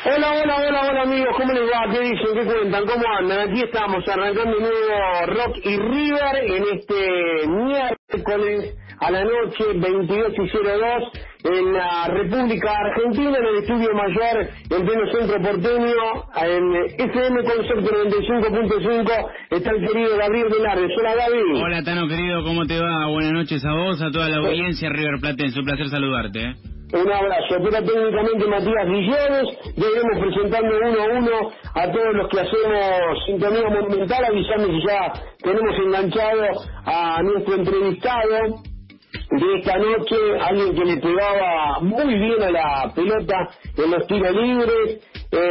Hola, hola, hola, hola amigos, ¿cómo les va? ¿Qué dicen? ¿Qué cuentan? ¿Cómo andan? Aquí estamos arrancando un nuevo Rock y River en este miércoles a la noche, 22:02, en la República Argentina, en el Estudio Mayor, en pleno centro porteño, en FM Concepto 95.5, está el querido Gabriel Velarde. Hola, Gaby. Hola, Tano, querido, ¿cómo te va? Buenas noches a vos, a toda la audiencia River Platense, un placer saludarte, Un abrazo. Opera técnicamente Matías Guillones. Ya iremos presentando uno a uno a todos los que hacemos Sintonía Monumental, avisando que ya tenemos enganchado a nuestro entrevistado de esta noche, alguien que le pegaba muy bien a la pelota en los tiros libres.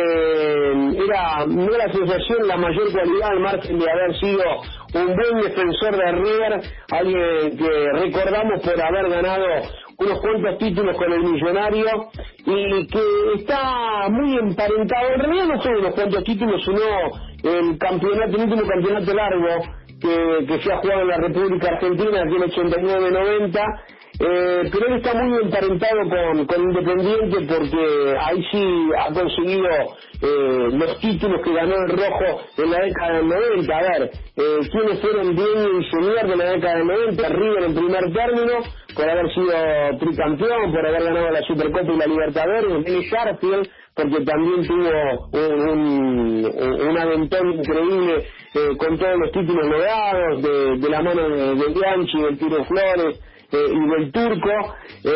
No era sensación la mayor cualidad al margen de haber sido un buen defensor de River, alguien que recordamos por haber ganado unos cuantos títulos con el Millonario y que está muy emparentado, en realidad no son unos cuantos títulos, sino el último campeonato largo que se ha jugado en la República Argentina, aquí en 89-90, pero él está muy emparentado con Independiente porque ahí sí ha conseguido los títulos que ganó el Rojo en la década del 90. A ver, ¿quiénes fueron dueño y señor de la década del 90? River en primer término, por haber sido tricampeón, por haber ganado la Supercopa y la Libertadores, Dennis Garfield, porque también tuvo un aventón increíble con todos los títulos logrados, de la mano de Bianchi, del Tiro Flores y del Turco,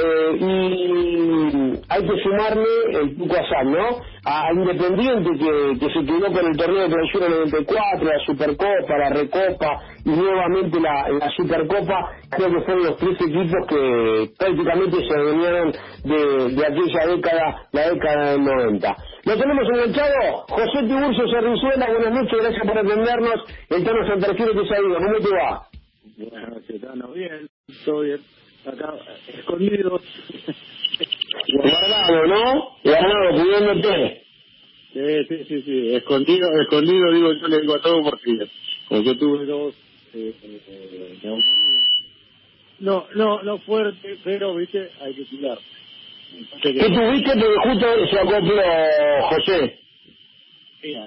y hay que sumarle el Tuco Asán, ¿no? A Independiente que se quedó con el torneo de clausura 94, la Supercopa, la Recopa y nuevamente la Supercopa. Creo que fueron los tres equipos que prácticamente se vinieron de aquella década, la década del 90. Lo tenemos enganchado, José Tiburcio Cerrizuela. Buenas noches, gracias por atendernos. El Tano Santarciero te saluda, ¿cómo te va? Buenas noches, Tano. Bien, todo bien. Acá, escondidos. Guardado, ¿no? Guardado, cuidándote. Sí. Escondido, digo, yo le digo a todo porque yo tuve dos neumonías. No fuerte, pero, viste, hay que cuidar. ¿Qué tuviste? Porque justo se acopló José. Mira,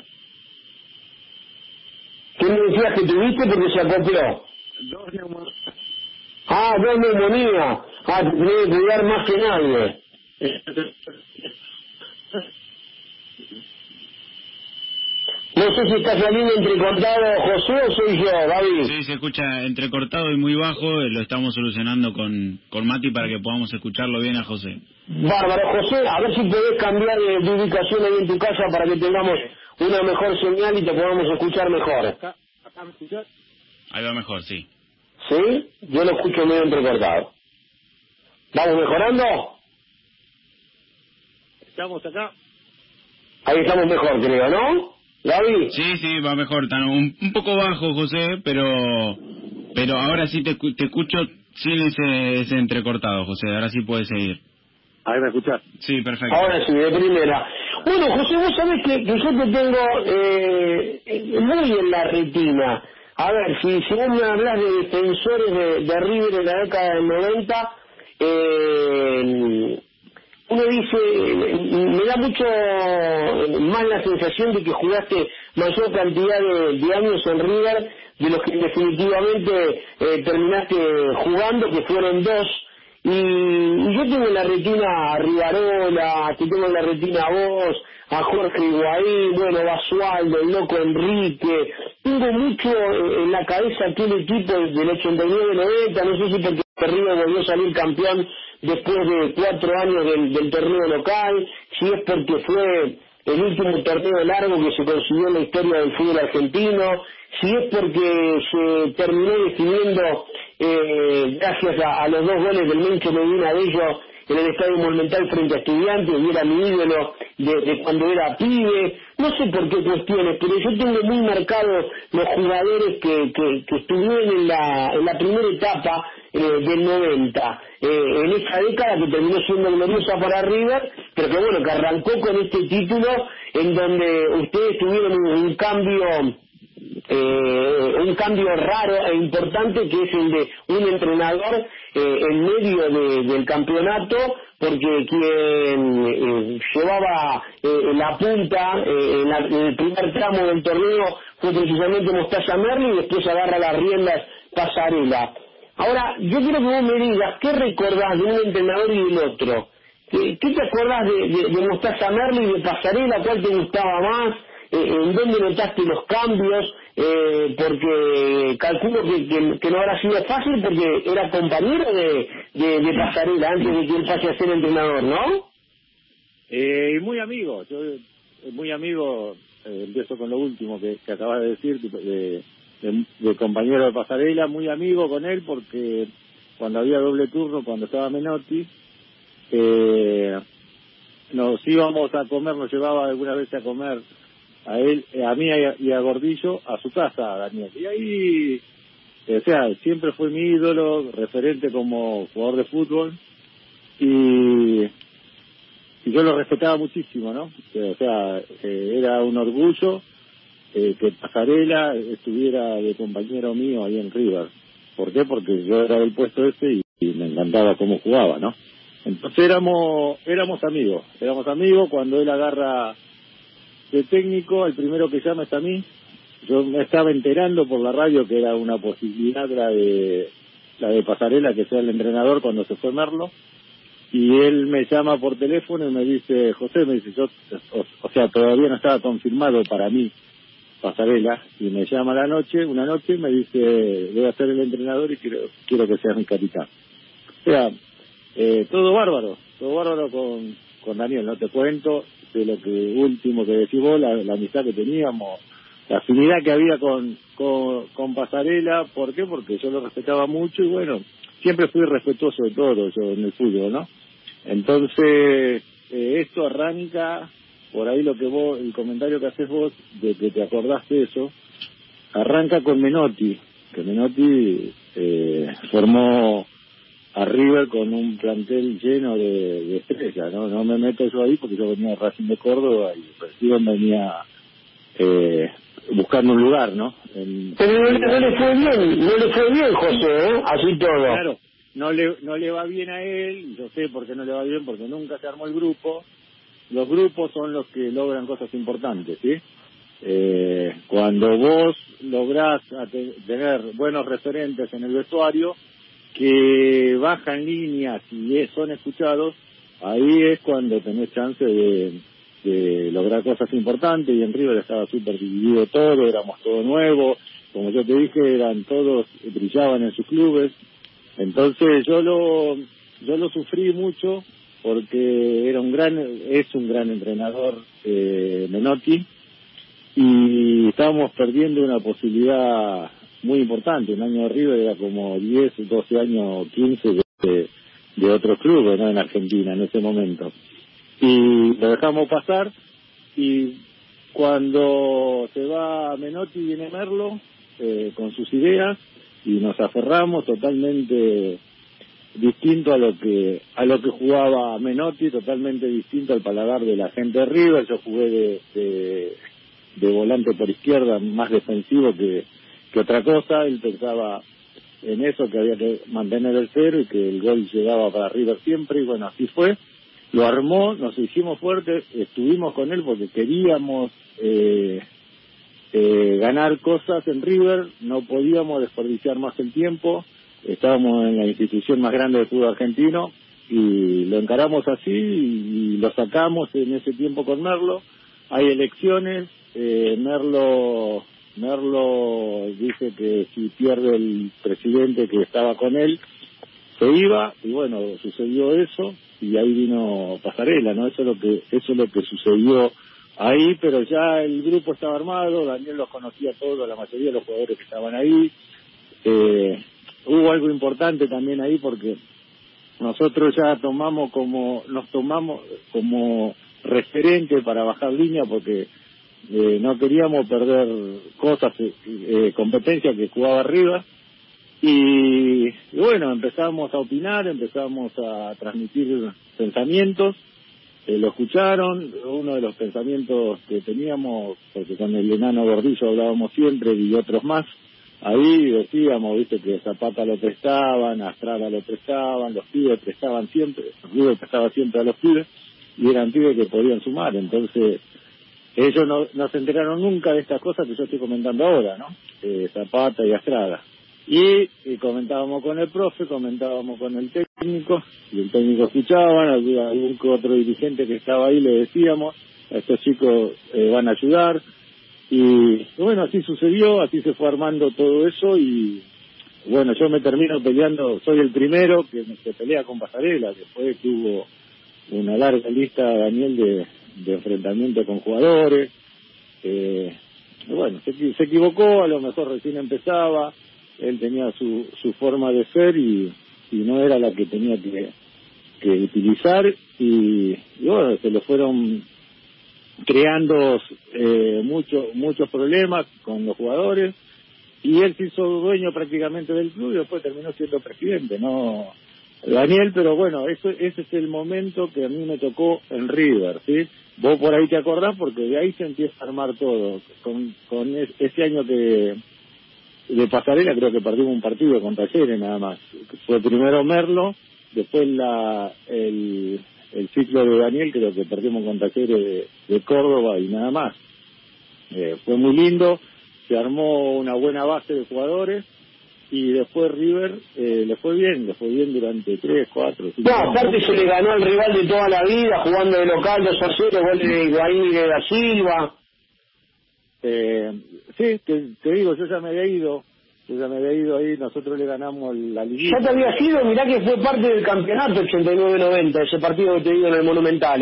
¿Qué me decías que tuviste? Porque se acopló. dos neumonías. Ah, dos neumonías. Ah, te tenés que cuidar más que nadie. No sé si está saliendo entrecortado José o soy yo, David. Sí, se escucha entrecortado y muy bajo, lo estamos solucionando con Mati para que podamos escucharlo bien a José. Bárbaro, José, a ver si podés cambiar de ubicación ahí en tu casa para que tengamos una mejor señal y te podamos escuchar mejor. Acá me escuchás. Ahí va mejor, sí. ¿Sí? Yo lo escucho medio entrecortado. ¿Vamos mejorando? Estamos acá. Ahí estamos mejor, creo, ¿no? David. Sí, va mejor, Tano. Un poco bajo, José, pero ahora sí te escucho sin ese entrecortado, José. Ahora sí puedes seguir. Ahí me escuchás. Sí, perfecto. Ahora sí, de primera. Bueno, José, vos sabés que yo te tengo muy en la retina. A ver, si vos me hablas de defensores de River en la década del 90, uno dice, me da mucho más la sensación de que jugaste mayor cantidad de años en River de los que definitivamente terminaste jugando, que fueron dos. Y yo tengo en la retina a Rivarola, te tengo en la retina a vos, a Jorge Higuaín, bueno, Basualdo, el Loco Enrique. Tengo mucho en la cabeza aquel equipo del 89-90, no sé si porque River volvió a salir campeón después de 4 años del torneo local, si es porque fue el último torneo largo que se consiguió en la historia del fútbol argentino, si es porque se terminó definiendo gracias a los 2 goles del Mencho Medina Bello en el Estadio Monumental frente a Estudiantes, y era mi ídolo de cuando era pibe. No sé por qué cuestiones, pero yo tengo muy marcados los jugadores que estuvieron en la primera etapa del 90, en esa década que terminó siendo gloriosa para River, pero que bueno, que arrancó con este título en donde ustedes tuvieron un cambio raro e importante, que es el de un entrenador en medio del campeonato, porque quien llevaba la punta en el primer tramo del torneo fue precisamente Mostaza Merlo, y después agarra las riendas Pasarela. Ahora, yo quiero que vos me digas, ¿qué recordás de un entrenador y del otro? ¿Qué te acordás de Mostaza Merlo y de Pasarela? ¿Cuál te gustaba más? ¿En dónde notaste los cambios? Porque calculo que no habrá sido fácil, porque era compañero de Pasarela antes de que él pase a ser entrenador, ¿no? Muy amigo, muy amigo, empiezo con lo último que acabas de decir, de compañero de Pasarela, muy amigo con él, porque cuando había doble turno, cuando estaba Menotti, nos íbamos a comer, nos llevaba algunas veces a comer a él, a mí y a Gordillo, a su casa, a Daniel. Y ahí, o sea, siempre fue mi ídolo, referente como jugador de fútbol, y yo lo respetaba muchísimo, ¿no? O sea, era un orgullo que Pasarela estuviera de compañero mío ahí en River. ¿Por qué? Porque yo era del puesto ese y me encantaba cómo jugaba, ¿no? Entonces éramos amigos. Cuando él agarra de técnico, el primero que llama es a mí. Yo me estaba enterando por la radio que era una posibilidad la de Pasarela, que sea el entrenador cuando se fue Merlo, y él me llama por teléfono y me dice, José, me dice, o sea, todavía no estaba confirmado para mí Pasarela, y me llama una noche y me dice, voy a ser el entrenador y quiero que seas mi capitán. O sea, todo bárbaro con Daniel, no te cuento de lo que último que decís vos, la amistad que teníamos, la afinidad que había con Pasarela. ¿Por qué? Porque yo lo respetaba mucho y bueno, siempre fui respetuoso de todo yo en el fútbol, ¿no? Entonces, esto arranca por ahí, lo que vos, el comentario que haces vos, de que te acordaste de eso, arranca con Menotti, que Menotti formó a River con un plantel lleno de estrellas, ¿no? No me meto yo ahí porque yo venía de Racing de Córdoba y recién venía buscando un lugar, ¿no? Pero no le fue bien, José, así todo. Claro, no le va bien a él, yo sé por qué no le va bien, porque nunca se armó el grupo. Los grupos son los que logran cosas importantes, ¿sí? Cuando vos lográs tener buenos referentes en el vestuario, que bajan líneas y son escuchados, ahí es cuando tenés chance de lograr cosas importantes. Y en River estaba súper dividido todo, éramos todo nuevo, como yo te dije, todos brillaban en sus clubes. Entonces yo lo sufrí mucho, porque es un gran entrenador, Menotti, y estábamos perdiendo una posibilidad muy importante. Un año de River era como 10, 12 años, 15 de otros clubes, ¿no? En Argentina en ese momento. Y lo dejamos pasar, y cuando se va Menotti viene Merlo con sus ideas, y nos aferramos totalmente distinto a lo que jugaba Menotti, totalmente distinto al paladar de la gente de River. Yo jugué de volante por izquierda, más defensivo que otra cosa. Él pensaba en eso, que había que mantener el cero y que el gol llegaba para River siempre, y bueno, así fue. Lo armó, nos hicimos fuertes, estuvimos con él porque queríamos ganar cosas en River, no podíamos desperdiciar más el tiempo. Estábamos en la institución más grande del fútbol argentino y lo encaramos así y lo sacamos en ese tiempo con Merlo. Hay elecciones, Merlo dice que si pierde el presidente que estaba con él, se iba, y bueno, sucedió eso, y ahí vino Pasarela, ¿no? Eso es lo que sucedió ahí, pero ya el grupo estaba armado, Daniel los conocía todos, la mayoría de los jugadores que estaban ahí. Hubo algo importante también ahí, porque nosotros ya nos tomamos como referente para bajar línea, porque no queríamos perder cosas, competencia que jugaba arriba, y bueno, empezamos a opinar, empezamos a transmitir pensamientos. Lo escucharon. Uno de los pensamientos que teníamos, porque con el enano Gordillo hablábamos siempre y otros más, ahí decíamos, viste, que Zapata lo prestaban, Astrada lo prestaban, los pibes prestaban siempre, River prestaba siempre a los pibes, y eran pibes que podían sumar. Entonces ellos no se enteraron nunca de estas cosas que yo estoy comentando ahora, ¿no? Zapata y Astrada. Y comentábamos con el profe, comentábamos con el técnico, y el técnico escuchaba, algún otro dirigente que estaba ahí le decíamos, a estos chicos van a ayudar, y bueno, así sucedió, así se fue armando todo eso, y bueno, yo me termino peleando, soy el primero que se pelea con Pasarela, después tuvo una larga lista, Daniel, de enfrentamiento con jugadores, bueno, se equivocó, a lo mejor recién empezaba, él tenía su forma de ser y no era la que tenía que utilizar, y bueno, se le fueron creando muchos problemas con los jugadores, y él se hizo dueño prácticamente del club y después terminó siendo presidente, ¿no, Daniel? Pero bueno, ese es el momento que a mí me tocó en River, ¿sí? Vos por ahí te acordás, porque de ahí se empieza a armar todo. Con ese año de Pasarela creo que perdimos un partido con Talleres nada más. Fue primero Merlo, después el ciclo de Daniel, creo que perdimos con Talleres de Córdoba y nada más. Fue muy lindo, se armó una buena base de jugadores, y después River le fue bien durante 3, 4, 5 No, aparte se le ganó al rival de toda la vida, jugando de local 2-0, goles de Higuaín y de Da Silva. Sí, te digo, yo ya me había ido ahí, nosotros le ganamos la liguilla. Ya te había ido, mirá que fue parte del campeonato 89-90, ese partido que te digo en el Monumental,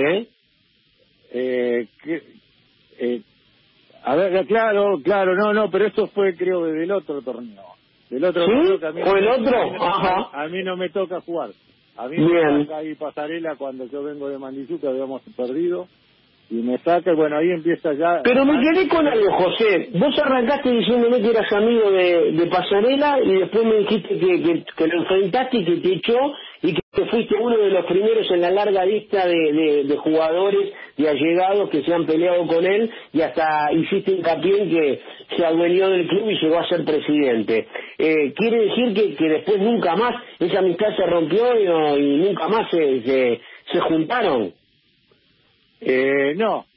a ver, claro, no, pero eso fue creo del otro torneo. Del otro ¿Sí? torneo que a mí, ¿O el otro? Ajá. A mí no me toca jugar. A mí Bien. me toca ahí Pasarela cuando yo vengo de Mandillú, que habíamos perdido, y me saca, y bueno, ahí empieza ya... Pero me quedé con algo, José. Vos arrancaste diciéndome que eras amigo de Pasarela, y después me dijiste que lo enfrentaste y que te echó, y que fuiste uno de los primeros en la larga lista de jugadores, de allegados que se han peleado con él, y hasta hiciste hincapié en que se adueñó del club y llegó a ser presidente. ¿Quiere decir que después nunca más esa amistad se rompió y nunca más se juntaron? No.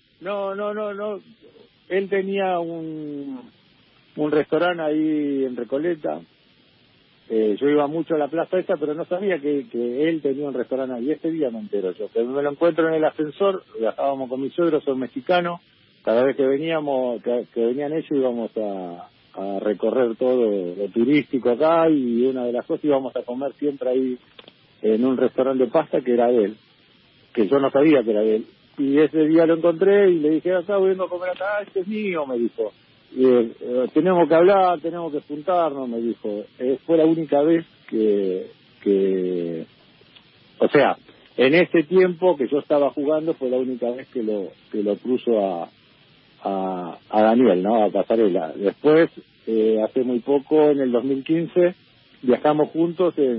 Él tenía un restaurante ahí en Recoleta. Yo iba mucho a la plaza esa, pero no sabía que él tenía un restaurante ahí. Este día me entero yo, que me lo encuentro en el ascensor, viajábamos con mis suegros, son mexicanos, cada vez que veníamos, que venían ellos íbamos a recorrer todo lo turístico acá, y una de las cosas íbamos a comer siempre ahí en un restaurante de pasta que era de él, que yo no sabía que era de él. Y ese día lo encontré y le dije, acá voy a comer acá, este es mío, me dijo. Tenemos que hablar, tenemos que juntarnos, me dijo. Fue la única vez que o sea, en ese tiempo que yo estaba jugando, fue la única vez que lo cruzo a Daniel, ¿no? A Pasarela. Después, hace muy poco, en el 2015, viajamos juntos de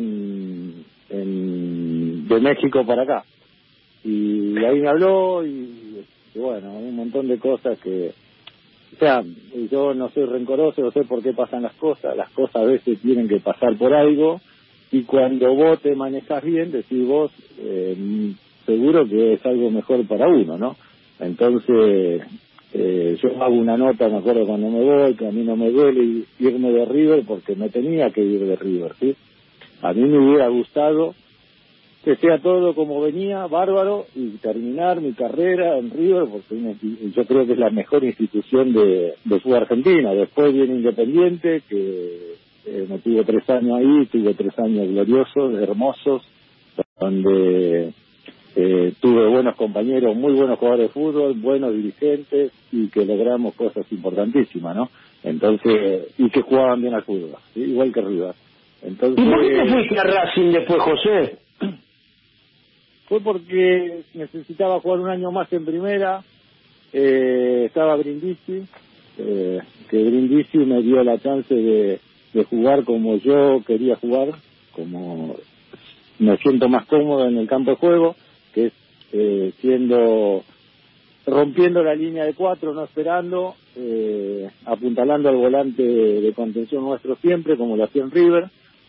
México para acá. Y ahí me habló y bueno, un montón de cosas que... O sea, yo no soy rencoroso, no sé por qué pasan las cosas a veces tienen que pasar por algo, y cuando vos te manejás bien, decís vos, seguro que es algo mejor para uno, ¿no? Entonces, yo hago una nota, me acuerdo cuando me voy, que a mí no me duele irme de River porque me tenía que ir de River, ¿sí? A mí me hubiera gustado que sea todo como venía, bárbaro, y terminar mi carrera en River, porque yo creo que es la mejor institución de fútbol argentina. Después viene Independiente, que me tuvo 3 años ahí, tuve 3 años gloriosos, hermosos, donde tuve buenos compañeros, muy buenos jugadores de fútbol, buenos dirigentes, y que logramos cosas importantísimas, ¿no? Entonces, y que jugaban bien al fútbol, ¿sí? Igual que River. Entonces, ¿Y por qué te fuiste a Racing después, José? Fue porque necesitaba jugar un año más en primera, estaba Brindisi, que Brindisi me dio la chance de jugar como yo quería jugar, como me siento más cómodo en el campo de juego, que es siendo rompiendo la línea de 4, no esperando, apuntalando al volante de contención nuestro siempre, como lo hacía en River,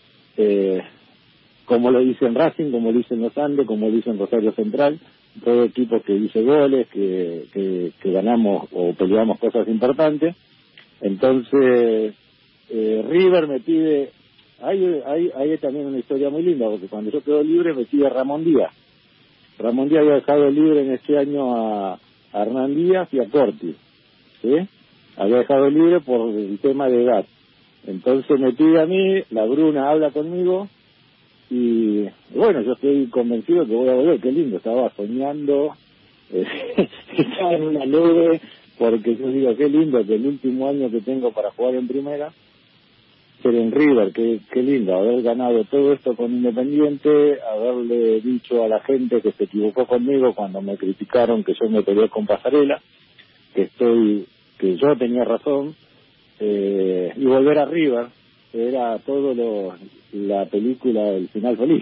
como lo hice en Racing, como lo hice en Los Andes, como lo hice en Rosario Central, todo equipo que hice goles, que ganamos o peleamos cosas importantes. Entonces, River me pide, hay también una historia muy linda, porque cuando yo quedo libre me pide Ramón Díaz. Ramón Díaz había dejado libre en este año a Hernán Díaz y a Corti, ¿sí? Había dejado libre por el tema de edad. Entonces me pide a mí, la Bruna habla conmigo, y bueno, yo estoy convencido que voy a volver. Qué lindo, estaba soñando, estaba en una nube, porque yo digo, qué lindo que el último año que tengo para jugar en primera ser en River, qué lindo haber ganado todo esto con Independiente, haberle dicho a la gente que se equivocó conmigo cuando me criticaron que yo me peleé con Pasarela, que yo tenía razón, y volver a River. Era todo la película del final feliz.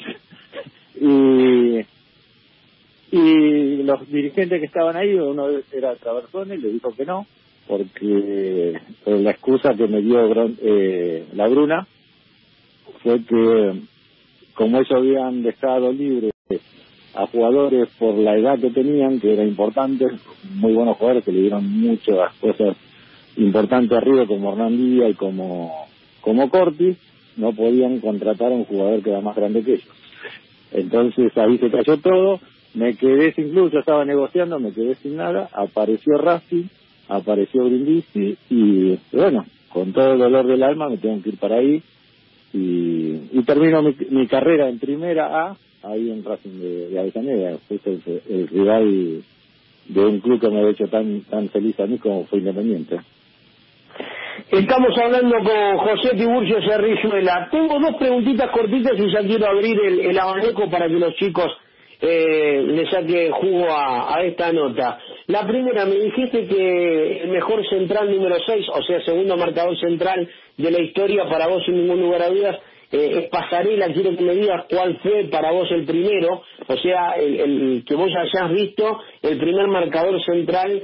y los dirigentes que estaban ahí, uno era Traversone, le dijo que no, porque la excusa que me dio la Bruna fue que como ellos habían dejado libre a jugadores por la edad que tenían, que era importante, muy buenos jugadores que le dieron muchas cosas importantes arriba, como Hernán Díaz y como Corti, no podían contratar a un jugador que era más grande que ellos. Entonces ahí se cayó todo, me quedé sin club, yo estaba negociando, me quedé sin nada, apareció Racing, apareció Brindisi, y bueno, con todo el dolor del alma me tengo que ir para ahí, y termino mi carrera en primera A, ahí en Racing de Avellaneda, justo el rival de un club que me ha hecho tan feliz a mí como fue Independiente. Estamos hablando con José Tiburcio Cerrizuela. Tengo dos preguntitas cortitas y ya quiero abrir el abanico para que los chicos le saque jugo a esta nota. La primera, me dijiste que el mejor central número 6, o sea, segundo marcador central de la historia para vos sin ningún lugar a dudas, es Pasarela. Quiero que me digas cuál fue para vos el primero, o sea, el que vos hayas visto, el primer marcador central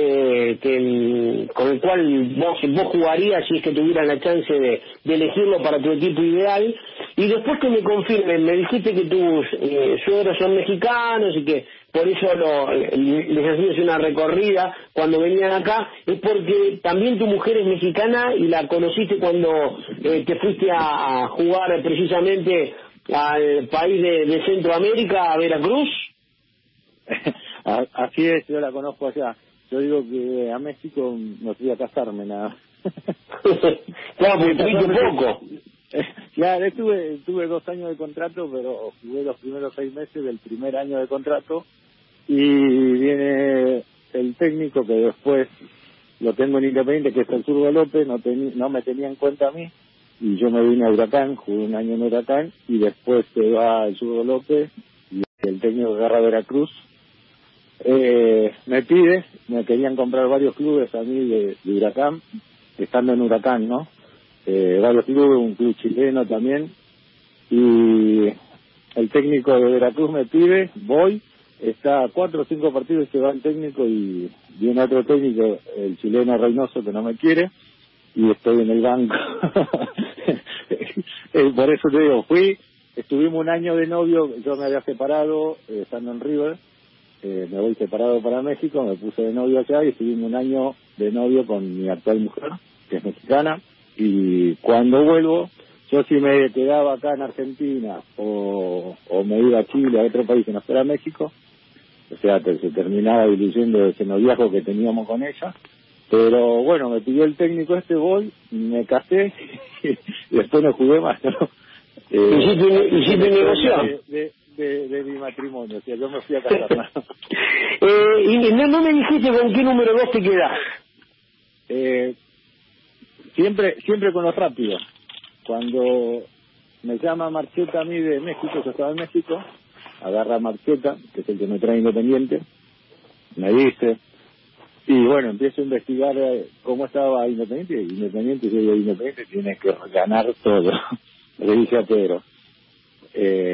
con el cual vos jugarías si es que tuvieras la chance de elegirlo para tu equipo ideal. Y después que me confirmen, me dijiste que tus suegros son mexicanos y que por eso les hacías una recorrida cuando venían acá, es porque también tu mujer es mexicana y la conociste cuando te fuiste a jugar precisamente al país de Centroamérica, a Veracruz. Así es, yo la conozco allá. Yo digo que a México no fui a casarme nada. Claro, porque tuviste poco. Claro, tuve 2 años de contrato, pero jugué los primeros 6 meses del primer año de contrato, y viene el técnico que después lo tengo en Independiente, que es el Zurdo López, no me tenía en cuenta a mí, y yo me vine a Huracán, jugué un año en Huracán, y después se va el Zurdo López, y el técnico agarra Veracruz. Me querían comprar varios clubes a mí de Huracán, estando en Huracán, ¿no? Varios clubes, un club chileno también, y el técnico de Veracruz me pide, voy, está 4 o 5 partidos y se va el técnico, y viene otro técnico, el chileno Reynoso, que no me quiere, y estoy en el banco. Por eso te digo, estuvimos un año de novio, yo me había separado estando en River, me voy separado para México, me puse de novio allá y estuvimos un año de novio con mi actual mujer, que es mexicana, y cuando vuelvo, yo si me quedaba acá en Argentina o me iba a Chile, a otro país que no fuera México, o sea, se terminaba diluyendo ese noviazgo que teníamos con ella, pero bueno, me pidió el técnico voy, me casé y después no jugué más, ¿no? ¿Hiciste negocio? De mi matrimonio, o sea, yo me fui a casar. Y no me dijiste con qué número 2 te quedás. Siempre con los rápidos. Cuando me llama Marcheta a mí de México, yo estaba en México, agarra a Marcheta, que es el que me trae Independiente, me dice, y bueno, empiezo a investigar cómo estaba Independiente, yo digo, Independiente tiene que ganar todo. Le dije a Pedro,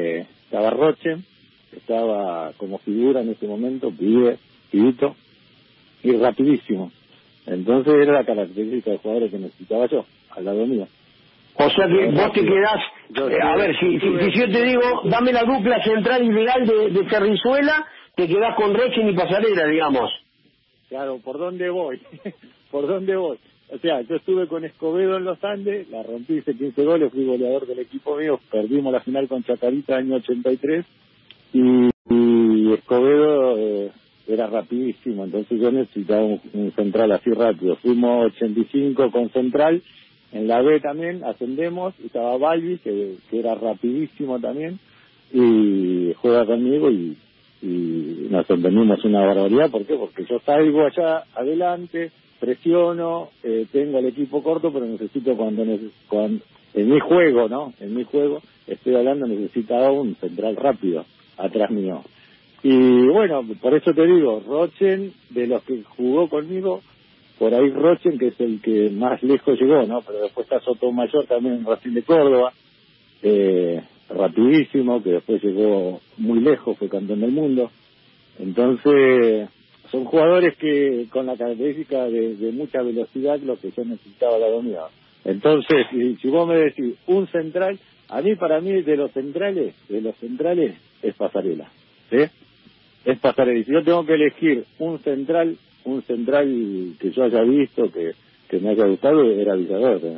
estaba Roche, estaba como figura en ese momento, pibito, y rapidísimo. Entonces era la característica de jugadores que necesitaba yo, al lado mío. O sea que vos te quedás, a ver, si yo te digo, dame la dupla central ideal de Cerrizuela, te quedás con Rochen y Pasarela, digamos. Claro, ¿por dónde voy? ¿Por dónde voy? O sea, yo estuve con Escobedo en los Andes, la rompí, hice 15 goles, fui goleador del equipo mío, perdimos la final con Chacarita año 83, y Escobedo era rapidísimo, entonces yo necesitaba un central así rápido. Fuimos 85 con central, en la B también ascendemos, estaba Balbi, que era rapidísimo también, y juega conmigo y nos entendimos una barbaridad. ¿Por qué? Porque yo salgo allá adelante, presiono, tengo el equipo corto, pero necesito cuando en mi juego, ¿no? En mi juego, estoy hablando, necesitaba un central rápido atrás mío. Y bueno, por eso te digo, Rochen, de los que jugó conmigo, por ahí Rochen, que es el que más lejos llegó, ¿no? Pero después está Sotomayor también en Racing de Córdoba, rapidísimo, que después llegó muy lejos, fue campeón del mundo. Entonces, son jugadores que con la característica de mucha velocidad, lo que yo necesitaba la dominada. Entonces, si vos me decís un central, para mí de los centrales es Pasarela, ¿sí? Es Pasarela. Y si yo tengo que elegir un central que yo haya visto, que me haya gustado, era Villador, ¿no?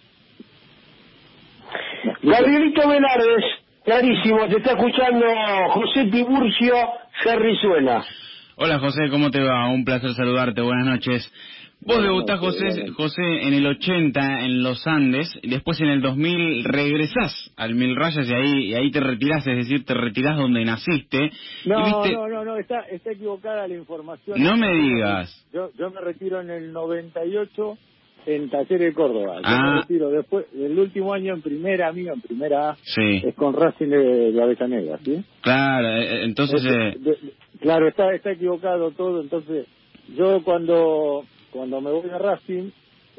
Gabrielito Velardes, clarísimo, te está escuchando José Tiburcio Cerrizuela. Hola José, ¿cómo te va? Un placer saludarte, buenas noches. Vos debutás, José, en el 80 en los Andes, y después en el 2000 regresás al Mil Rayas y ahí te retirás, es decir, te retirás donde naciste. No, está equivocada la información. No me digas. Yo me retiro en el 98 en Talleres de Córdoba. Yo me retiro después, el último año en primera A, sí, es con Racing de Avellaneda, ¿sí? Claro, entonces... Claro, está equivocado todo, entonces yo cuando me voy a Racing,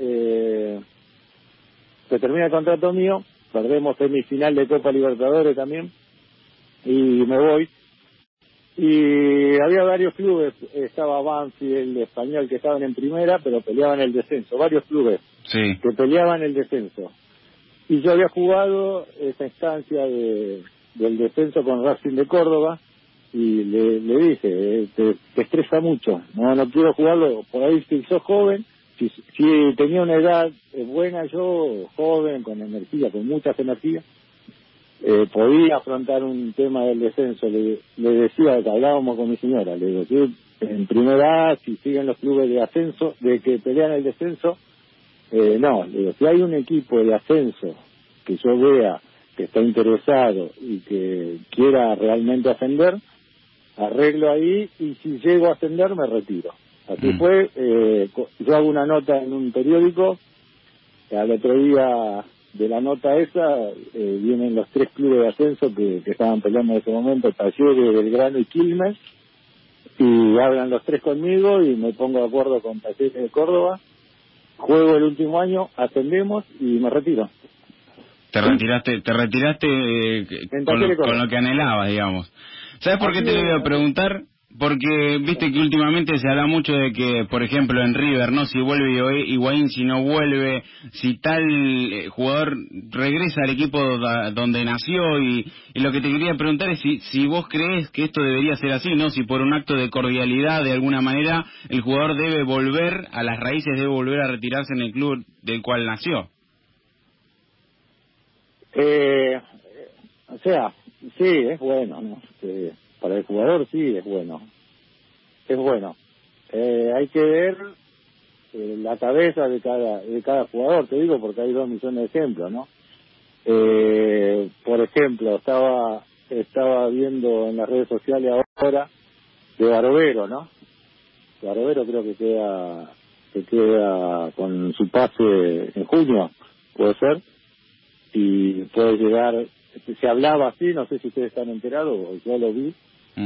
se termina el contrato mío, perdemos semifinal de Copa Libertadores también, y me voy. Y había varios clubes, estaba Banfield, el Español, que estaban en primera, pero peleaban el descenso, varios clubes que peleaban el descenso. Y yo había jugado esa instancia del descenso con Racing de Córdoba, y le dije, te estresa mucho, no quiero jugarlo, por ahí si sos joven, si tenía una edad buena, yo joven, con energía, con muchas energías, podía afrontar un tema del descenso. Le decía que hablábamos con mi señora, le digo, yo en primera A, si siguen los clubes de ascenso, de que pelean el descenso, no, le digo, si hay un equipo de ascenso que yo vea que está interesado y que quiera realmente ascender, arreglo ahí, y si llego a ascender me retiro. Así fue. Yo hago una nota en un periódico, al otro día de la nota esa vienen los 3 clubes de ascenso que estaban peleando en ese momento, Talleres, Belgrano y Quilmes, y hablan los 3 conmigo y me pongo de acuerdo con Talleres de Córdoba, juego el último año, ascendemos y me retiro. Te retiraste con lo que anhelabas, digamos. ¿Sabes por qué te lo iba a preguntar? Porque viste que últimamente se habla mucho de que, por ejemplo, en River, ¿no? Si vuelve Higuaín, si no vuelve, si tal jugador regresa al equipo donde nació, y lo que te quería preguntar es si vos crees que esto debería ser así, ¿no? Si por un acto de cordialidad, de alguna manera, el jugador debe volver a las raíces, debe volver a retirarse en el club del cual nació. O sea, sí, es bueno, ¿no? Para el jugador sí es bueno. Es bueno. Hay que ver la cabeza de cada jugador, te digo, porque hay 2 millones de ejemplos, ¿no? Por ejemplo, estaba viendo en las redes sociales ahora de Barovero, ¿no? Barovero creo que queda con su pase en junio, puede ser, y puede llegar. Se hablaba así, no sé si ustedes están enterados, o yo lo vi,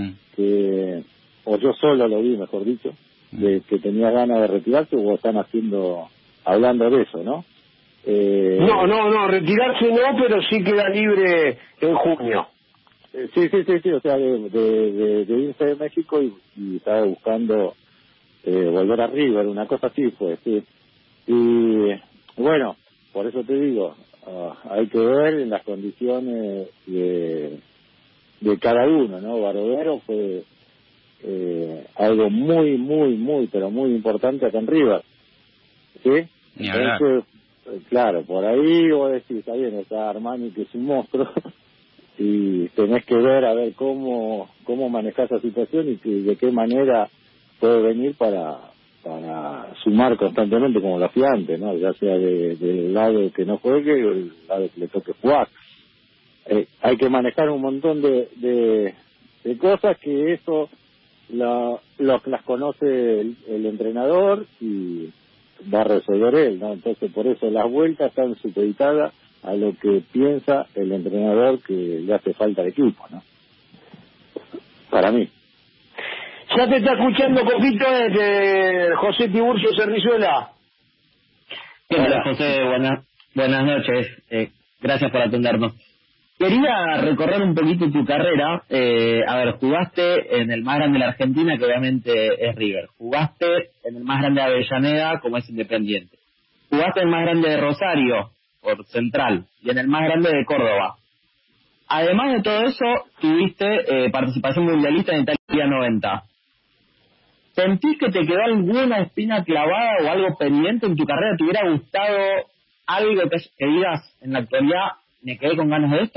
o yo solo lo vi, mejor dicho, de que tenía ganas de retirarse, o están hablando de eso, ¿no? No, retirarse no, pero sí queda libre en junio. Sí, o sea, de irse de México y estaba buscando volver a River, una cosa así fue, sí. Y bueno, por eso te digo, hay que ver en las condiciones de cada uno, ¿no? Barovero fue algo muy, muy, muy, pero muy importante acá en River, ¿sí? Entonces, claro, por ahí vos decís, está bien, está Armani, que es un monstruo, y tenés que ver a ver cómo manejar esa situación y de qué manera puede venir para sumar constantemente como lo hacía antes, ¿no? Ya sea del lado que no juegue o del lado que le toque jugar. Hay que manejar un montón de cosas que eso las conoce el entrenador y va a resolver él, ¿no? Entonces por eso las vueltas están supeditadas a lo que piensa el entrenador que le hace falta al equipo, ¿no? Para mí. Ya te está escuchando Coquito desde José Tiburcio Cerrizuela. Hola José, buenas noches, gracias por atendernos. Quería recorrer un poquito tu carrera. A ver, jugaste en el más grande de la Argentina, que obviamente es River. Jugaste en el más grande de Avellaneda, como es Independiente. Jugaste en el más grande de Rosario, por Central, y en el más grande de Córdoba. Además de todo eso, tuviste participación mundialista en Italia 90. ¿Sentís que te quedó alguna espina clavada o algo pendiente en tu carrera? ¿Te hubiera gustado algo que digas en la actualidad, me quedé con ganas de esto?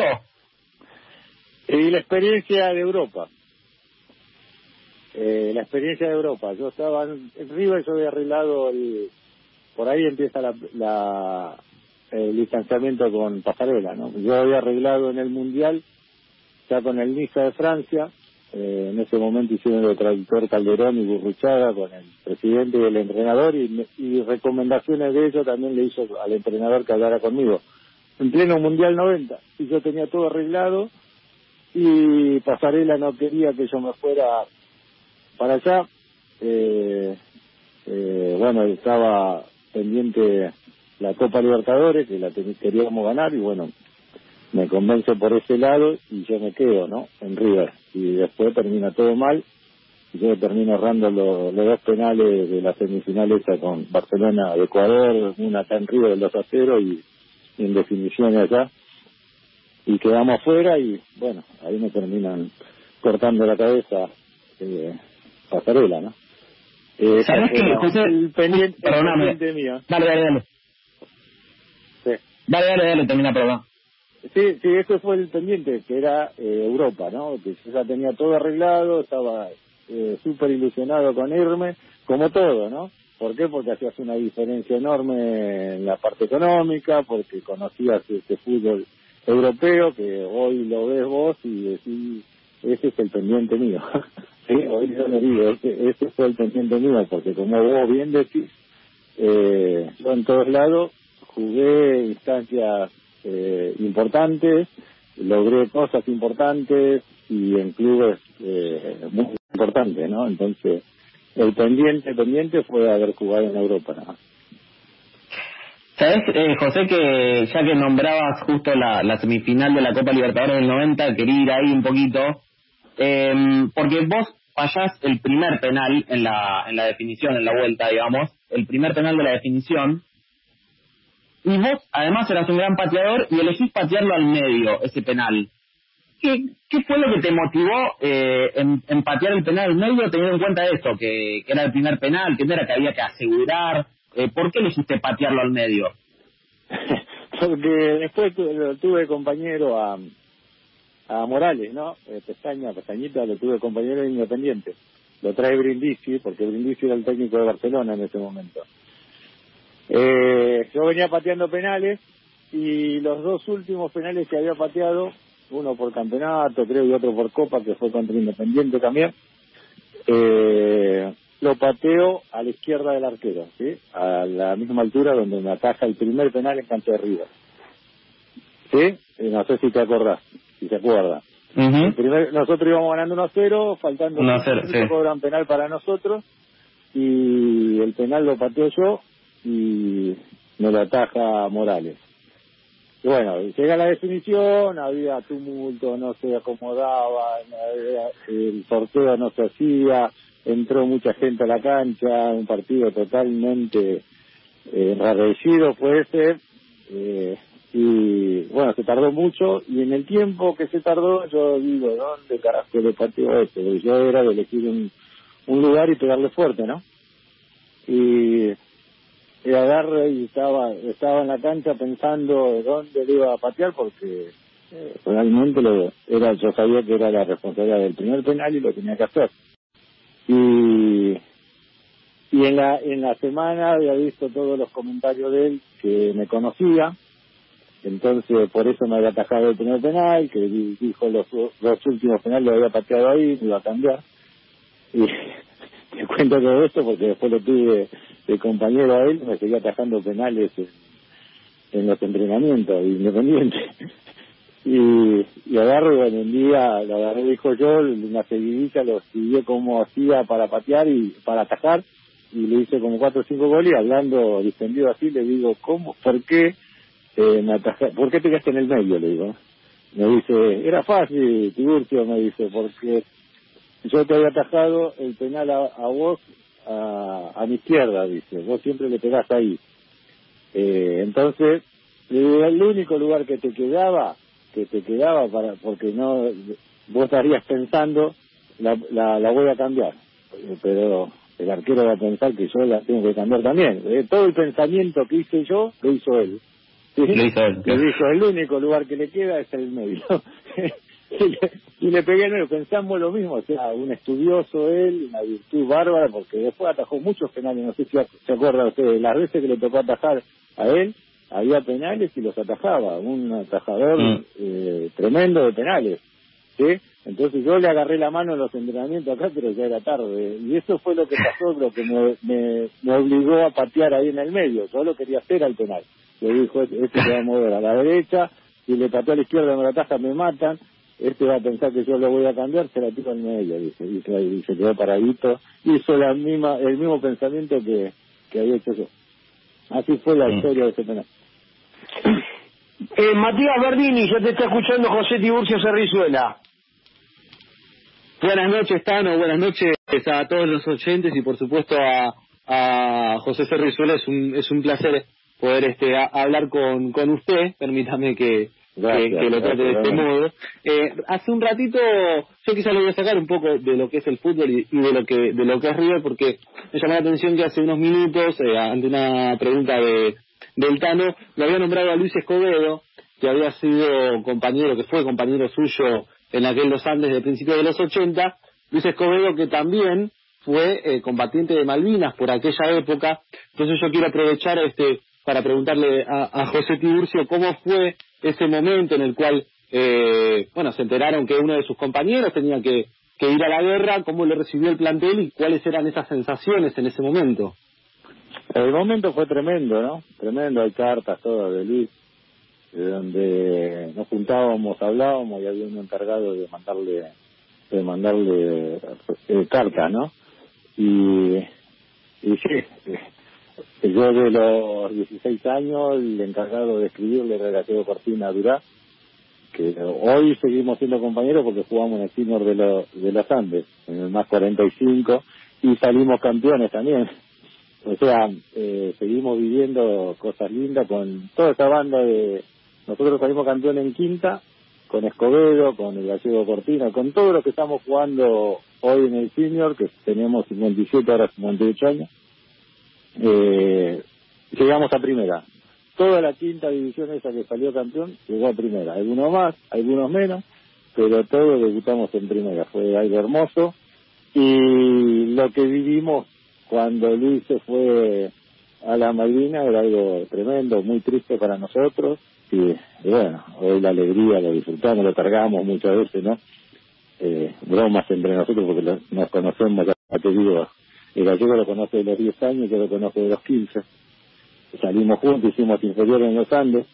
Y la experiencia de Europa. Yo estaba en River, yo había arreglado por ahí empieza el distanciamiento con Pasarela, ¿no? Yo había arreglado en el Mundial, ya con el Niza de Francia, en ese momento hicieron el traductor Calderón y Burruchaga con el presidente y el entrenador, y recomendaciones de ellos también le hizo al entrenador que hablara conmigo. En pleno Mundial 90, y yo tenía todo arreglado, y Pasarela no quería que yo me fuera para allá. Bueno, estaba pendiente la Copa Libertadores, que la queríamos ganar, y bueno, me convence por ese lado y yo me quedo, ¿no? En River. Y después termina todo mal, y yo termino errando los dos penales de la semifinal esa con Barcelona de Ecuador, una acá en River, 2-0, y en definiciones allá, y quedamos fuera, y bueno, ahí me terminan cortando la cabeza Pasarela, ¿no? ¿Sabes qué, José? El pendiente mío. Dale. Sí. Dale, termina, perdón. Sí, eso fue el pendiente, que era Europa, ¿no? Que yo ya tenía todo arreglado, estaba súper ilusionado con irme, como todo, ¿no? ¿Por qué? Porque hacías una diferencia enorme en la parte económica, porque conocías este fútbol europeo, que hoy lo ves vos y decís, ese es el pendiente mío. Sí, hoy yo le digo, ese fue el pendiente mío, porque como vos bien decís, yo en todos lados jugué instancias importantes, logré cosas importantes y en clubes muy importantes, ¿no? Entonces, el pendiente fue haber jugado en Europa, ¿no? ¿Sabés, José, que ya que nombrabas justo la semifinal de la Copa Libertadores del 90, quería ir ahí un poquito, porque vos fallás el primer penal en la definición, en la vuelta, digamos, el primer penal de la definición, y vos además eras un gran pateador y elegís patearlo al medio, ese penal. ¿Qué fue lo que te motivó en patear el penal al medio, teniendo en cuenta esto, que era el primer penal, que no era que había que asegurar? ¿Por qué elegiste patearlo al medio? Porque después lo tuve compañero a Morales, ¿no? Pestañita, lo tuve compañero de Independiente. Lo trae Brindisi, porque Brindisi era el técnico de Barcelona en ese momento. Yo venía pateando penales, y los dos últimos penales que había pateado, uno por campeonato, creo, y otro por Copa, que fue contra Independiente también, lo pateo a la izquierda del arquero, ¿sí? A la misma altura donde me ataja el primer penal en cancha de River. ¿Sí? No sé si te acordás, si te acuerdas. Uh-huh. Nosotros íbamos ganando 1-0, faltando 1-0, sí. Cobran penal para nosotros, y el penal lo pateo yo y me lo ataja Morales. bueno, llega la definición, había tumulto, no se acomodaban, el sorteo no se hacía, entró mucha gente a la cancha, un partido totalmente enrarecido puede ser, y bueno, se tardó mucho, y en el tiempo que se tardó yo digo, ¿dónde carajo le pateó esto? Porque yo era de elegir un lugar y pegarle fuerte, ¿no? Y agarré y estaba en la cancha pensando dónde le iba a patear, porque realmente yo sabía que era la responsabilidad del primer penal y lo tenía que hacer. Y en la semana había visto todos los comentarios de él que me conocía, entonces por eso me había atajado el primer penal, que dijo los últimos penales lo había pateado ahí, me iba a cambiar. Y te cuento todo esto porque después lo tuve de compañero a él, me seguía atajando penales en los entrenamientos independientes. Y agarro, y bueno, un día lo agarré, dijo yo, una seguidita, lo siguió como hacía para patear y para atajar, y le hice como 4 o 5 goles, y hablando distendido así, le digo, ¿cómo? ¿Por qué me atajaste? ¿Por qué te quedaste en el medio? Le digo. Me dice, era fácil, Tiburcio, me dice, porque yo te había atajado el penal a vos, a mi izquierda, dice, vos siempre le pegás ahí. Entonces, le digo, el único lugar que te quedaba porque no, vos estarías pensando, la voy a cambiar, pero el arquero va a pensar que yo la tengo que cambiar también. Todo el pensamiento que hice yo, lo hizo él. ¿Sí? Lo hizo él. Le dijo, el único lugar que le queda es el medio. y le pegué en medio, pensamos lo mismo, o sea, un estudioso él, una virtud bárbara, porque después atajó muchos penales, no sé si se acuerdan ustedes, las veces que le tocó atajar a él, había penales y los atajaba, un atajador tremendo de penales, ¿sí? Entonces yo le agarré la mano en los entrenamientos acá, pero ya era tarde, y eso fue lo que pasó, lo que me obligó a patear ahí en el medio. Yo lo quería hacer al penal, le dijo, este se va a mover a la derecha, y le pateó a la izquierda, me la ataja, me matan, este va a pensar que yo lo voy a cambiar, se la tiro al medio, dice, y se quedó paradito, hizo el mismo pensamiento que había hecho yo. Así fue la historia de ese penal. Matías Verdini, ya te está escuchando José Tiburcio Cerrizuela. Buenas noches, Tano, buenas noches a todos los oyentes y por supuesto a José Cerrizuela. Es un placer poder hablar con usted. Permítame que lo trate de este modo. Hace un ratito yo quizás le voy a sacar un poco de lo que es el fútbol y de lo que es River, porque me llamó la atención que hace unos minutos, ante una pregunta del Tano, le había nombrado a Luis Escobedo, que había sido compañero, que fue compañero suyo en aquel Los Andes de principios de los 80, Luis Escobedo que también fue combatiente de Malvinas por aquella época. Entonces yo quiero aprovechar para preguntarle a José Tiburcio cómo fue ese momento en el cual se enteraron que uno de sus compañeros tenía que ir a la guerra, cómo le recibió el plantel y cuáles eran esas sensaciones en ese momento. El momento fue tremendo, ¿no? Tremendo, hay cartas todas de Luis, donde nos juntábamos, hablábamos y había uno encargado de mandarle cartas, ¿no? Y sí, yo de los 16 años, el encargado de escribirle era Gallego Cortina Durá, que hoy seguimos siendo compañeros porque jugamos en el senior de los Andes, en el más 45, y salimos campeones también. O sea, seguimos viviendo cosas lindas con toda esa banda nosotros salimos campeones en quinta, con Escobedo, con el Gallego Cortina, con todos los que estamos jugando hoy en el senior, que tenemos 57, ahora 58 años, llegamos a primera. Toda la quinta división esa que salió campeón llegó a primera, algunos más, algunos menos, pero todos debutamos en primera. Fue algo hermoso, y lo que vivimos cuando Luis se fue a la Malvina era algo tremendo, muy triste para nosotros, y bueno, hoy la alegría lo disfrutamos, lo cargamos muchas veces, ¿no? Bromas entre nosotros porque nos conocemos, ya te digo, el Gallego lo conoce de los 10 años, yo lo conozco de los 15, salimos juntos, hicimos inferiores en los Andes,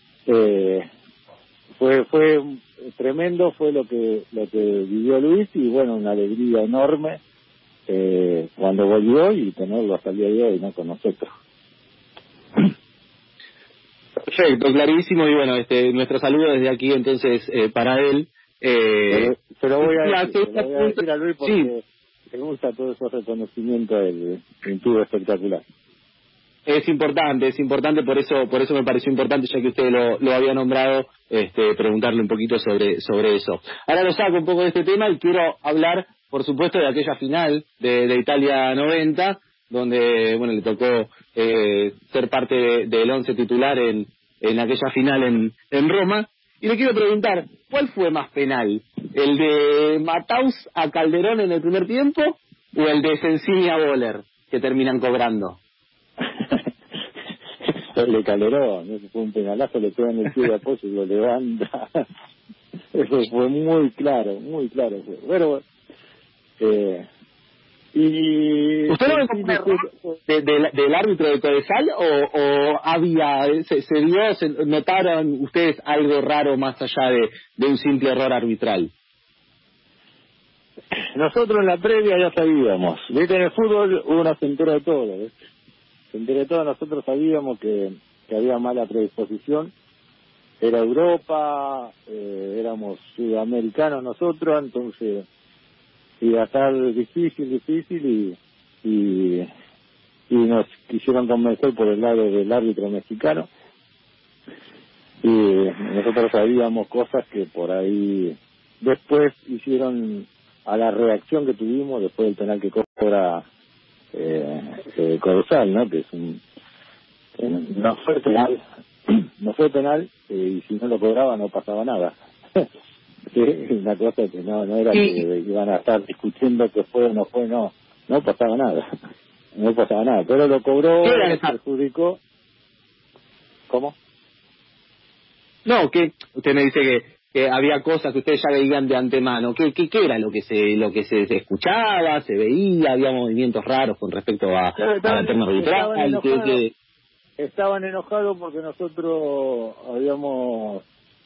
fue tremendo, fue lo que vivió Luis, y bueno, una alegría enorme cuando volvió y tenerlo hasta el día de hoy, ¿no? Con nosotros. Perfecto, clarísimo, y bueno, nuestro saludo desde aquí entonces para él. Se lo voy a decir a Luis porque sí, me gusta todo ese reconocimiento del tuvo espectacular. Es importante, por eso me pareció importante, ya que usted lo había nombrado, preguntarle un poquito sobre eso. Ahora lo saco un poco de este tema y quiero hablar, por supuesto, de aquella final de Italia 90, donde, bueno, le tocó ser parte del 11 titular en aquella final en Roma. Y le quiero preguntar, ¿cuál fue más penal? ¿El de Mataus a Calderón en el primer tiempo o el de Sensini a Boller, que terminan cobrando? El de Calderón, ese fue un penalazo, le pega en el pie de apoyo y lo levanta. Eso fue muy claro fue. Pero y ¿usted lo ve del árbitro de Codesal o había notaron ustedes algo raro más allá de un simple error arbitral? Nosotros en la previa ya sabíamos, viste, en el fútbol uno se entera de todo, ¿ves? Se entera de todo. Nosotros sabíamos que había mala predisposición, era Europa, éramos sudamericanos nosotros, entonces iba a estar difícil y nos quisieron convencer por el lado del árbitro mexicano, y nosotros sabíamos cosas que por ahí después hicieron a la reacción que tuvimos después del penal que cobra Codesal, ¿no? Que es no fue penal, y si no lo cobraba no pasaba nada. Sí, una cosa que no era que iban a estar discutiendo que fue o no fue, no pasaba nada. No pasaba nada, pero lo cobró, perjudicó. ¿Cómo? No, que usted me dice que había cosas que ustedes ya veían de antemano. ¿Qué era lo que se escuchaba, se veía? Había movimientos raros con respecto a la terna arbitral. Estaban enojados porque nosotros habíamos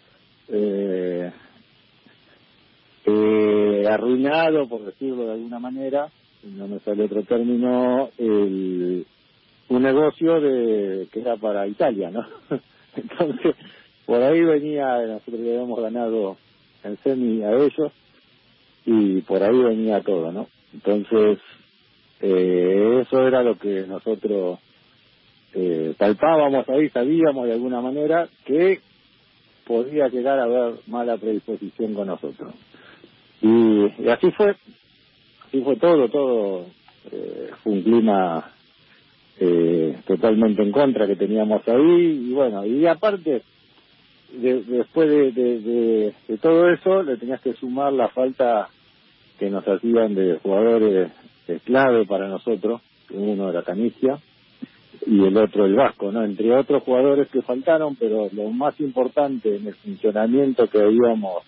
arruinado, por decirlo de alguna manera, no me sale otro término, un negocio que era para Italia, ¿no? Entonces, por ahí venía, nosotros le habíamos ganado en semi a ellos, y por ahí venía todo, ¿no? Entonces, eso era lo que nosotros palpábamos ahí, sabíamos de alguna manera que podía llegar a haber mala predisposición con nosotros. Y así fue todo, fue un clima totalmente en contra que teníamos ahí, y bueno, y aparte, después de todo eso, le tenías que sumar la falta que nos hacían de jugadores clave para nosotros, que uno era Canigia y el otro el Vasco, ¿no? Entre otros jugadores que faltaron, pero lo más importante en el funcionamiento que habíamos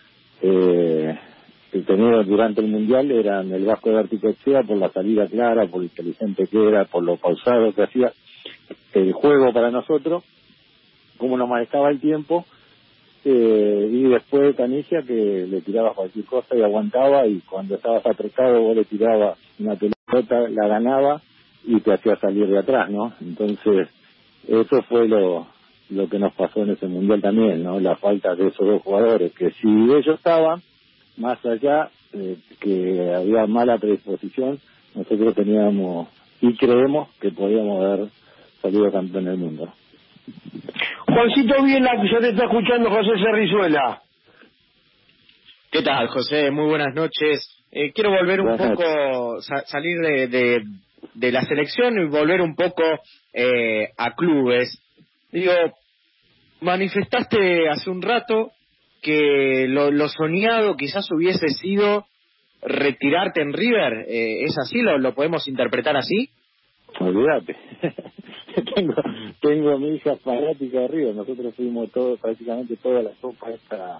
tenido durante el Mundial eran el Vasco de Articochea, por la salida clara, por lo inteligente que era, por lo pausado que hacía el juego para nosotros, cómo nos manejaba el tiempo, y después Canigia, que le tiraba cualquier cosa y aguantaba, y cuando estabas apretado vos le tirabas una pelota, la ganaba y te hacía salir de atrás, ¿no? Entonces, eso fue lo que nos pasó en ese Mundial también, ¿no? La falta de esos dos jugadores, que si ellos estaban, más allá que había mala predisposición, nosotros teníamos y creemos que podíamos haber salido campeón del mundo. Juancito Viela, que ya te está escuchando José Cerrizuela. ¿Qué tal, José? Muy buenas noches. Quiero volver un poco, salir de la selección y volver un poco a clubes. Digo, manifestaste hace un rato que lo soñado quizás hubiese sido retirarte en River. ¿Es así? ¿Lo podemos interpretar así? Olvídate. tengo a mi hija fanática de River. Nosotros fuimos prácticamente toda la sopa esta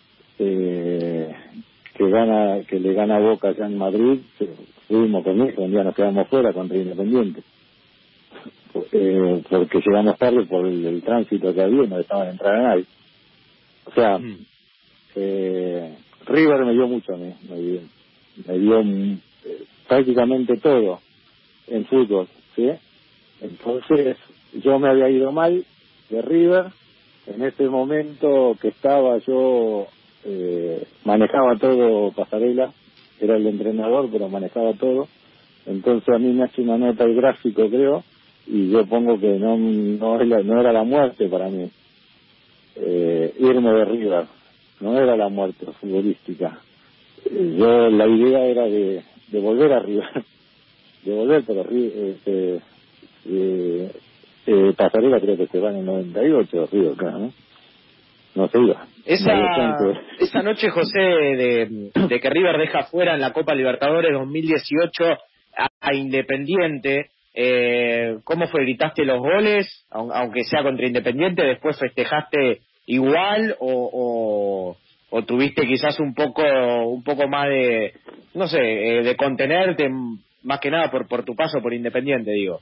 que le gana Boca allá en Madrid. Fuimos con eso, un día nos quedamos fuera contra Independiente. Porque llegamos tarde por el tránsito que había y no dejaban entrar a nadie. O sea, River me dio mucho a mí, me dio prácticamente todo en fútbol, ¿sí? Entonces, yo me había ido mal de River. En ese momento que estaba yo, manejaba todo Pasarela, era el entrenador, pero manejaba todo. Entonces a mí me hace una nota el gráfico, creo, y yo pongo que no era la muerte para mí. Irme de River, no era la muerte futbolística. La idea era de volver a River, de volver, pero Pasarela creo que se va en el 98, River, claro, ¿no? No se iba. Esa noche, José, de que River deja fuera en la Copa Libertadores 2018 a Independiente, ¿cómo fue? ¿Gritaste los goles, aunque sea contra Independiente? ¿Después festejaste igual o tuviste quizás un poco más de, no sé, de contenerte, más que nada por tu paso por Independiente, digo?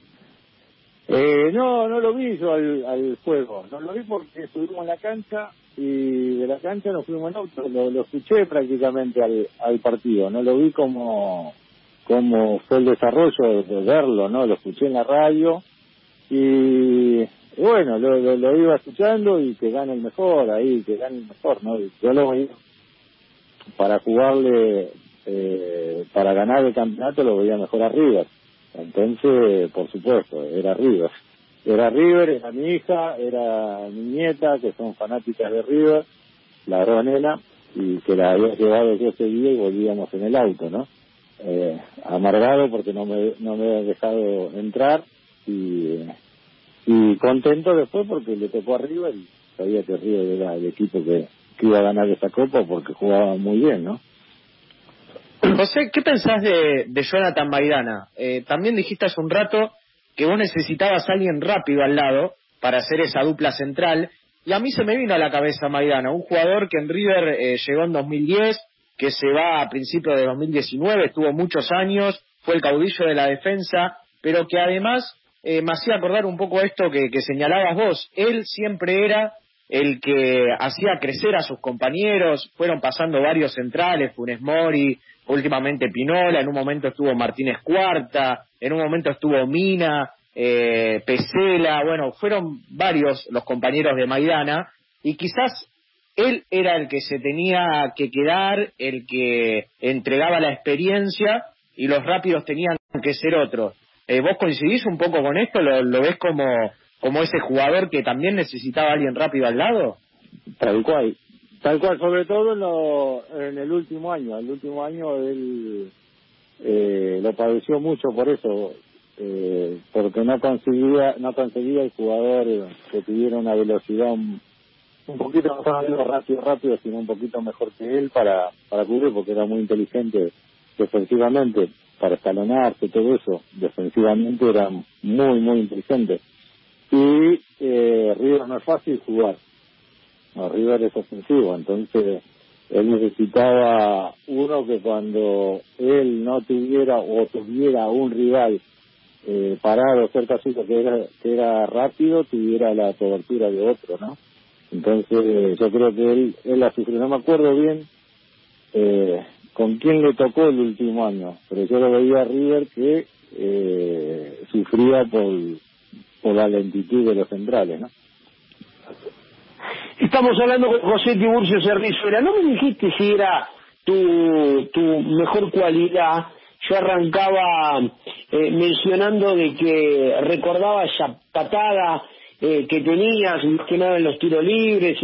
No lo vi yo al juego, no lo vi porque estuvimos en la cancha y de la cancha nos fuimos en auto, lo escuché prácticamente al partido, no lo vi como fue el desarrollo de verlo, ¿no? Lo escuché en la radio y bueno, lo iba escuchando y que gane el mejor ahí, que gane el mejor, ¿no? Yo lo veía para jugarle, para ganar el campeonato lo veía mejor a River. Entonces, por supuesto, era River, era mi hija, era mi nieta, que son fanáticas de River, la Ronela, y que la había llevado yo ese día y volvíamos en el auto, ¿no? Amargado porque no me había dejado entrar y contento después porque le tocó a River y sabía que River era el equipo que iba a ganar esa copa porque jugaba muy bien, ¿no? José, ¿qué pensás de Jonathan Maidana? También dijiste hace un rato que vos necesitabas a alguien rápido al lado para hacer esa dupla central, y a mí se me vino a la cabeza Maidana, un jugador que en River llegó en 2010, que se va a principios de 2019, estuvo muchos años, fue el caudillo de la defensa, pero que además me hacía acordar un poco esto que señalabas vos. Él siempre era el que hacía crecer a sus compañeros, fueron pasando varios centrales, Funes Mori, últimamente Pinola, en un momento estuvo Martínez Cuarta, en un momento estuvo Mina, Pesela, bueno, fueron varios los compañeros de Maidana, y quizás él era el que se tenía que quedar, el que entregaba la experiencia, y los rápidos tenían que ser otros. ¿Vos coincidís un poco con esto? ¿Lo ves como ese jugador que también necesitaba a alguien rápido al lado? Tal cual, sobre todo en el último año. El último año él lo padeció mucho por eso, porque no conseguía el jugador que tuviera una velocidad un poquito más rápido, sino un poquito mejor que él para cubrir, porque era muy inteligente defensivamente, para escalonarse, todo eso. Defensivamente era muy, muy inteligente. Y River no es fácil jugar. No, River es ofensivo, entonces él necesitaba uno que cuando él no tuviera o tuviera un rival parado cerca suyo que era rápido, tuviera la cobertura de otro, ¿no? Entonces yo creo que él la sufrió. No me acuerdo bien con quién le tocó el último año, pero yo lo veía a River que sufría por la lentitud de los centrales, ¿no? Estamos hablando con José Tiburcio Cerrizuela. No me dijiste si era tu mejor cualidad. Yo arrancaba mencionando de que recordaba esa patada que tenías, más que nada en los tiros libres,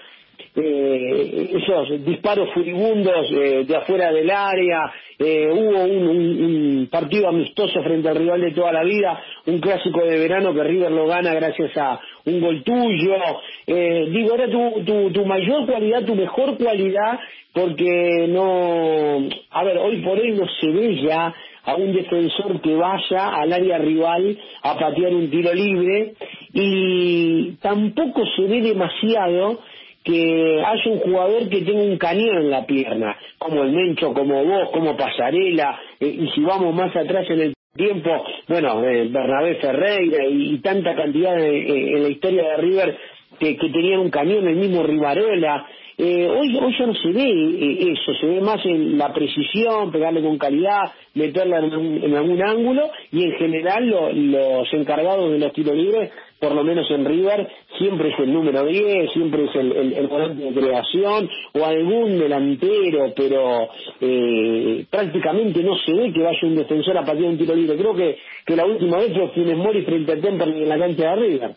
esos disparos furibundos de afuera del área. Hubo un partido amistoso frente al rival de toda la vida, un clásico de verano que River lo gana gracias a un gol tuyo. Era tu mayor cualidad, tu mejor cualidad, porque hoy por hoy no se ve ya a un defensor que vaya al área rival a patear un tiro libre, y tampoco se ve demasiado que haya un jugador que tenga un cañón en la pierna, como el Mencho, como vos, como Pasarela, y si vamos más atrás en el tiempo, Bernabé Ferreira y tanta cantidad en la historia de River que tenían un cañón, el mismo Rivarola. Hoy ya no se ve eso, se ve más en la precisión, pegarle con calidad, meterla en algún ángulo, y en general los encargados de los tiros libres por lo menos en River, siempre es el número 10, siempre es el volante de creación, o algún delantero, pero prácticamente no se ve que vaya un defensor a patear un tiro libre. Creo que la última vez fue Funes Mori frente a Temperley en la cancha de River.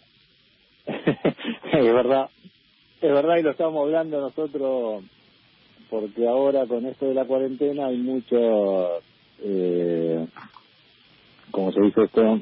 Es verdad, y lo estamos hablando nosotros, porque ahora con esto de la cuarentena hay muchos, ¿cómo se dice esto?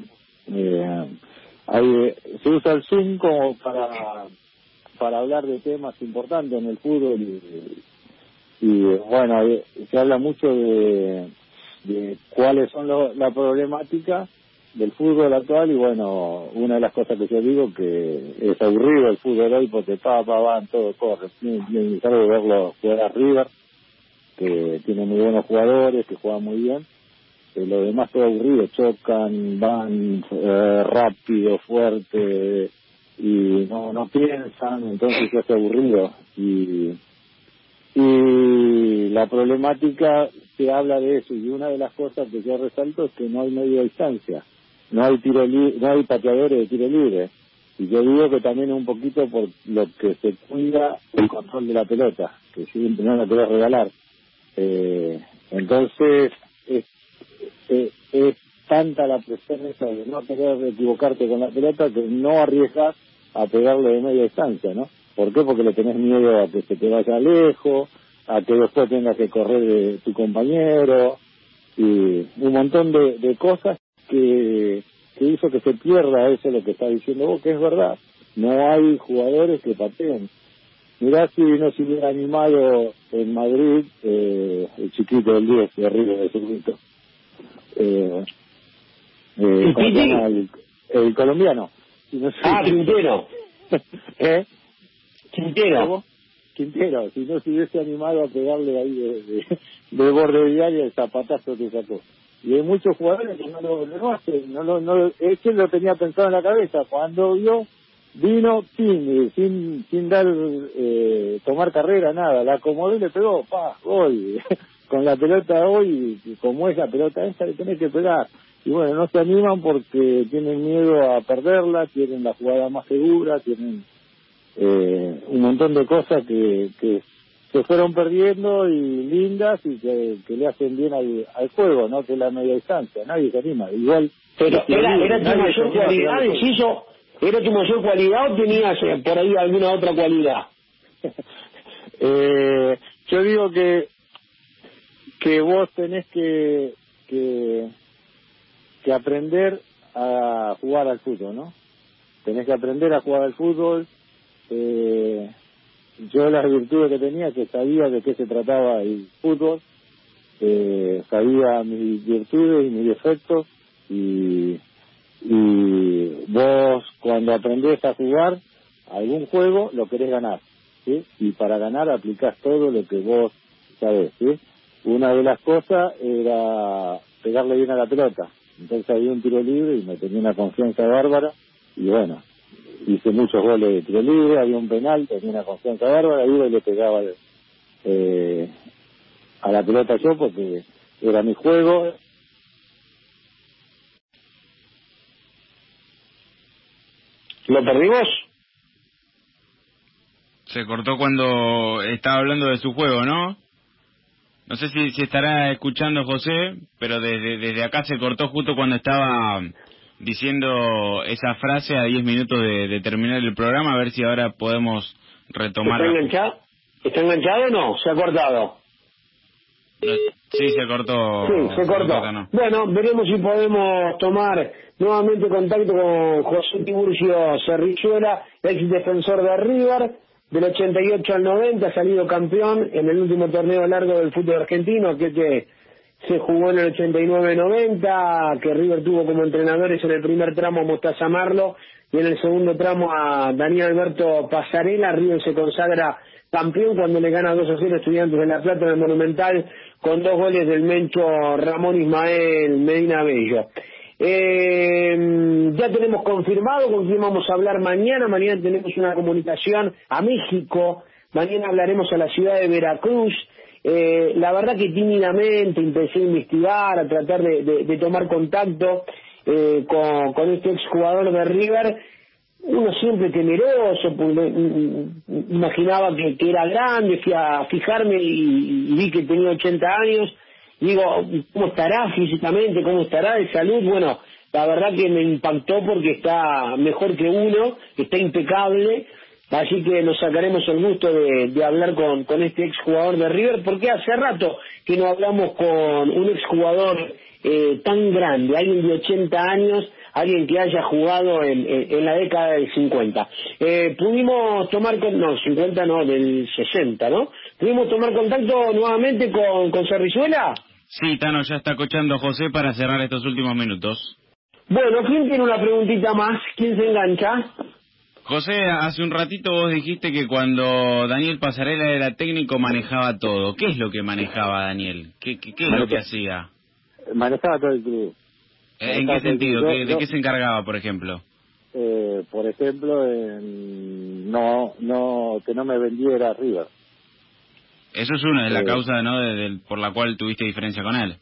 Se usa el Zoom como para hablar de temas importantes en el fútbol y bueno, se habla mucho de cuáles son la problemática del fútbol actual y bueno, una de las cosas que yo digo que es aburrido el fútbol hoy porque van, todo corre. Es algo de verlo jugar a River, que tiene muy buenos jugadores, que juegan muy bien. Lo demás todo aburrido, chocan, van rápido, fuerte y no piensan, entonces se hace aburrido y la problemática se habla de eso y una de las cosas que yo resalto es que no hay media distancia, no hay no hay pateadores de tiro libre y yo digo que también es un poquito por lo que se cuida el control de la pelota, que siempre no la querés regalar, entonces es tanta la presión esa de no querer equivocarte con la pelota que no arriesgas a pegarle de media distancia, ¿no? ¿Por qué? Porque le tenés miedo a que se te vaya lejos, a que después tengas que correr de tu compañero y un montón de cosas que hizo que se pierda eso, lo que está diciendo vos, que es verdad. No hay jugadores que pateen. Mirá si no se hubiera animado en Madrid el chiquito del 10 de River de Zurrito. El colombiano. Quintero. Quintero, si no se hubiese animado a pegarle ahí de borde diario el zapatazo que sacó. Y hay muchos jugadores que no lo hacen, es que lo tenía pensado en la cabeza, cuando vino sin dar tomar carrera, nada, la acomodó y le pegó, gol. Con la pelota hoy, como es la pelota esa, le tenés que pegar. Y bueno, no se animan porque tienen miedo a perderla, tienen la jugada más segura, tienen un montón de cosas que se fueron perdiendo y lindas y que le hacen bien al juego, ¿no? Que es la media distancia, nadie se anima. Igual. Pero era tu mayor cualidad, Enciso, ¿era tu mayor cualidad o tenías por ahí alguna otra cualidad? Yo digo que vos tenés que aprender a jugar al fútbol, ¿no? Tenés que aprender a jugar al fútbol. Yo las virtudes que tenía, que sabía de qué se trataba el fútbol, sabía mis virtudes y mis defectos y vos cuando aprendés a jugar algún juego lo querés ganar, ¿sí? Y para ganar aplicás todo lo que vos sabés, ¿sí? Una de las cosas era pegarle bien a la pelota, entonces había un tiro libre y me tenía una confianza bárbara y bueno, hice muchos goles de tiro libre, había un penal, tenía una confianza bárbara, iba y le pegaba a la pelota yo porque era mi juego. ¿Lo perdimos? Se cortó cuando estaba hablando de su juego, ¿no? No sé si estará escuchando José, pero desde acá se cortó justo cuando estaba diciendo esa frase a 10 minutos de terminar el programa, a ver si ahora podemos retomar. ¿Está enganchado o no? ¿Se ha cortado? Sí, se cortó. Sí, se cortó. No. Bueno, veremos si podemos tomar nuevamente contacto con José Tiburcio Cerrizuela, ex defensor de River, del 88 al 90, ha salido campeón en el último torneo largo del fútbol argentino, que se jugó en el 89-90, que River tuvo como entrenadores en el primer tramo a Mostaza Marlo y en el segundo tramo a Daniel Alberto Pasarela. River se consagra campeón cuando le gana 2-0 Estudiantes de La Plata en el Monumental con 2 goles del Mencho Ramón Ismael Medina Bello. Ya tenemos confirmado con quién vamos a hablar mañana. Mañana tenemos una comunicación a México. Mañana hablaremos a la ciudad de Veracruz. La verdad que tímidamente empecé a investigar, a tratar de tomar contacto con este exjugador de River, uno siempre temeroso, porque imaginaba que era grande, fui a fijarme y vi que tenía 80 años, digo, ¿cómo estará físicamente? ¿Cómo estará de salud? Bueno, la verdad que me impactó porque está mejor que uno, está impecable, así que nos sacaremos el gusto de hablar con este exjugador de River, porque hace rato que no hablamos con un exjugador tan grande, alguien de 80 años, alguien que haya jugado en la década del 50. Pudimos tomar, 50 no, del 60, ¿no? ¿Pudimos tomar contacto nuevamente con Cerrizuela? Sí, Tano, ya está cochando José para cerrar estos últimos minutos. Bueno, ¿quién tiene una preguntita más? ¿Quién se engancha? José, hace un ratito vos dijiste que cuando Daniel Passarella era técnico manejaba todo. ¿Qué es lo que manejaba Daniel? ¿Qué es lo que hacía? Manejaba todo el club. ¿En qué sentido? ¿De qué se encargaba, por ejemplo? Por ejemplo, que no me vendiera River. Eso es una de las causas, ¿no? Por la cual tuviste diferencia con él.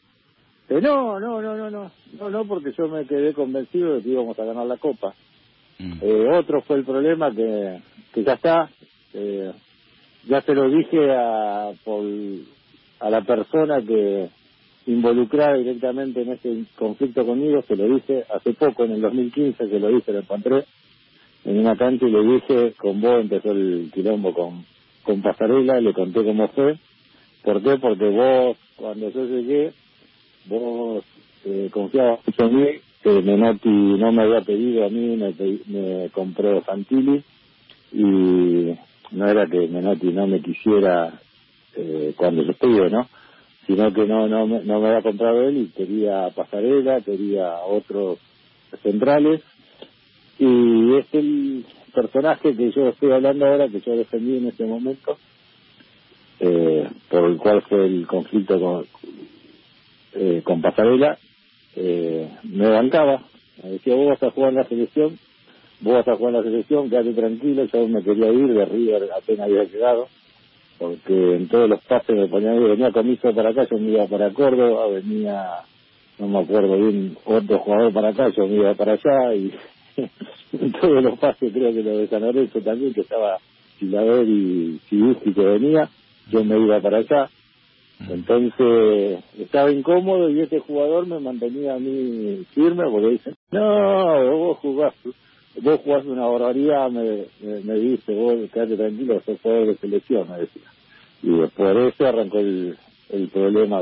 No, porque yo me quedé convencido de que íbamos a ganar la Copa. Otro fue el problema que ya está, ya se lo dije a la persona que involucrada directamente en este conflicto conmigo, se lo dije hace poco, en el 2015, que lo dije, lo encontré en una cancha y le dije, con vos empezó el quilombo con Passarella, le conté cómo fue. ¿Por qué? Porque vos, cuando yo llegué, vos confiabas mucho en mí, que Menotti no me había pedido a mí, me compró Santilli, y no era que Menotti no me quisiera cuando yo estuve, ¿no? Sino que no me había comprado él y quería Passarella, quería otros centrales, y es el personaje que yo estoy hablando ahora, que yo defendí en ese momento, por el cual fue el conflicto con Passarella, me bancaba, me decía, vos vas a jugar en la selección, quédate tranquilo. Yo me quería ir de River, apenas había llegado, porque en todos los pases me venía Comiso para acá, yo me iba para Córdoba, venía, no me acuerdo bien, otro jugador para acá, yo me iba para allá, y en todos los pases, creo que lo de San Lorenzo también, que estaba Chilaver y Sibuski que venía, yo me iba para allá. Entonces estaba incómodo y este jugador me mantenía a mí firme, porque dice, no, vos jugás una barbaridad, me dice, vos quedate tranquilo, sos jugador de selección, me decía. Y por eso arrancó el problema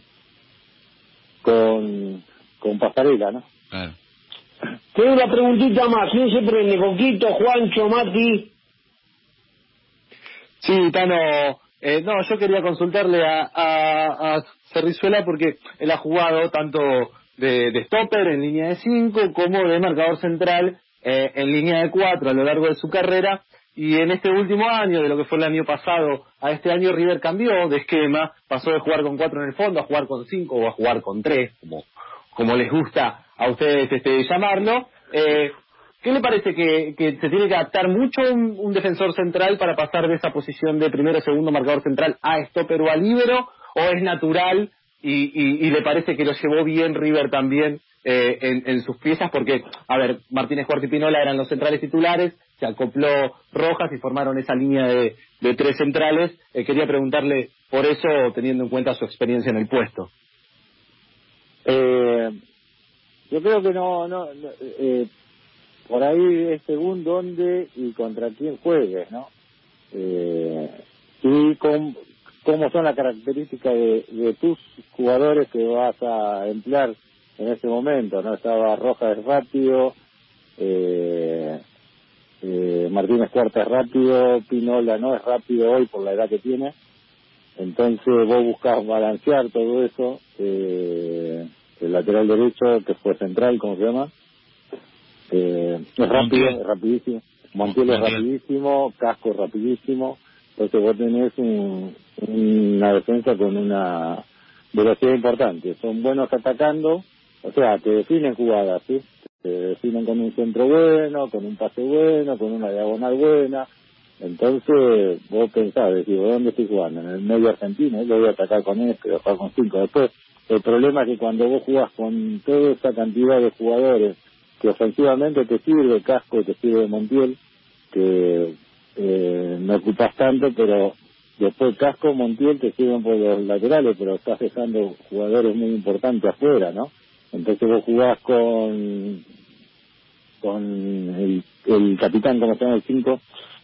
con Passarella, ¿no? Claro. Tengo una preguntita más, ¿quién se prende? Coquito, Juancho, Mati. Sí, Tano, no, yo quería consultarle a Cerrizuela porque él ha jugado tanto de stopper en línea de 5 como de marcador central en línea de 4 a lo largo de su carrera, y en este último año, de lo que fue el año pasado a este año, River cambió de esquema, pasó de jugar con 4 en el fondo a jugar con 5 o a jugar con 3, como les gusta a ustedes llamarlo. ¿Qué le parece que se tiene que adaptar mucho un defensor central para pasar de esa posición de primero o segundo marcador central a stopper o a líbero, o es natural y le parece que lo llevó bien River también en sus piezas? Porque, a ver, Martínez, Cuarta y Pinola eran los centrales titulares, se acopló Rojas y formaron esa línea de 3 centrales. Quería preguntarle por eso, teniendo en cuenta su experiencia en el puesto. Yo creo que por ahí es según dónde y contra quién juegues, ¿no? Y cómo son las características de tus jugadores que vas a emplear en ese momento, ¿no? Estaba Rojas es rápido, Martínez Cuarta es rápido, Pinola no es rápido hoy por la edad que tiene, entonces vos buscás balancear todo eso. El lateral derecho, que fue central, ¿cómo se llama? Es rápido, es rapidísimo. Montiel es rapidísimo, Casco es rapidísimo. Entonces vos tenés una defensa con una velocidad importante. Son buenos atacando, o sea, te definen jugadas, ¿sí? Te definen con un centro bueno, con un pase bueno, con una diagonal buena. Entonces vos pensás, decís, ¿dónde estoy jugando? En el medio argentino, yo voy a atacar con este, voy a jugar con 5. Después, el problema es que cuando vos jugás con toda esa cantidad de jugadores que ofensivamente te sirve Casco, te sirve Montiel, que no ocupas tanto, pero después Casco, Montiel te sirven por los laterales, pero estás dejando jugadores muy importantes afuera, ¿no? Entonces vos jugás con el capitán, ¿cómo se llama el 5?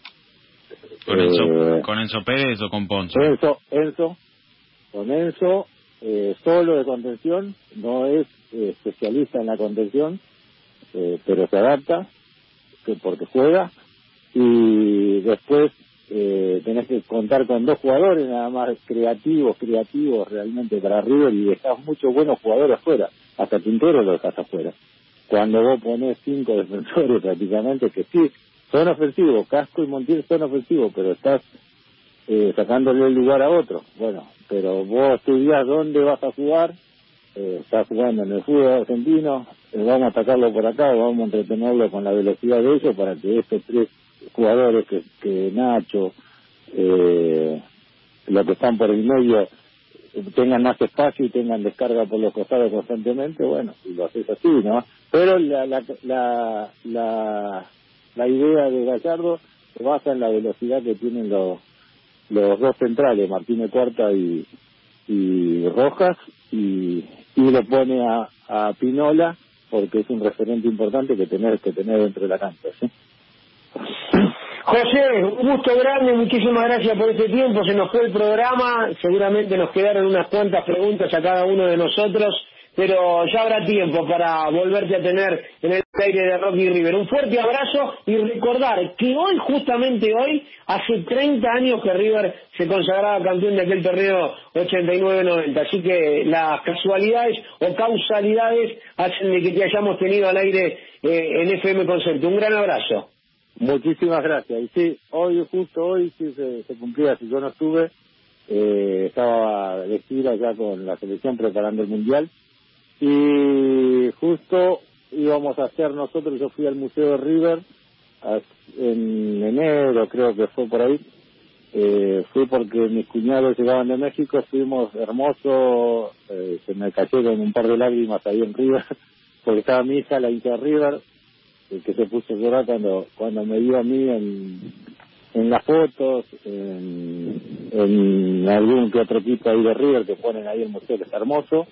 ¿Con Enzo Pérez o con Ponce? Con Enzo, solo de contención, no es especialista en la contención, pero se adapta, porque juega, y después tenés que contar con 2 jugadores nada más creativos realmente para River, y dejás muchos buenos jugadores afuera, hasta Quintero lo dejás afuera. Cuando vos ponés 5 defensores prácticamente, que sí, son ofensivos, Casco y Montiel son ofensivos, pero estás sacándole el lugar a otro. Bueno, pero vos estudiás dónde vas a jugar, estás jugando en el fútbol argentino, vamos a atacarlo por acá, vamos a entretenerlo con la velocidad de ellos para que estos 3 jugadores que Nacho, los que están por el medio, tengan más espacio y tengan descarga por los costados constantemente. Bueno, y lo haces así, ¿no? Pero la idea de Gallardo se basa en la velocidad que tienen los 2 centrales, Martínez Cuarta y Rojas, y lo pone a Pinola porque es un referente importante que tenés que tener dentro de la cancha, ¿sí? José, un gusto grande, muchísimas gracias por este tiempo, se nos fue el programa, seguramente nos quedaron unas cuantas preguntas a cada uno de nosotros, pero ya habrá tiempo para volverte a tener en el aire de Rocky River. Un fuerte abrazo y recordar que hoy, justamente hoy, hace 30 años que River se consagraba campeón de aquel torneo 89-90, así que las casualidades o causalidades hacen de que te hayamos tenido al aire en FM Concepto. Un gran abrazo. Muchísimas gracias. Y sí, justo hoy sí se cumplía. Si yo no estuve, estaba de gira ya con la selección preparando el Mundial. Y justo íbamos a hacer nosotros, yo fui al Museo de River en enero, creo que fue por ahí. Fui porque mis cuñados llegaban de México, fuimos hermoso, se me cayeron un par de lágrimas ahí en River, porque estaba mi hija, la hincha de River, que se puso a llorar cuando me vio a mí en las fotos, en algún que otro equipo ahí de River que ponen ahí el museo, que está hermoso.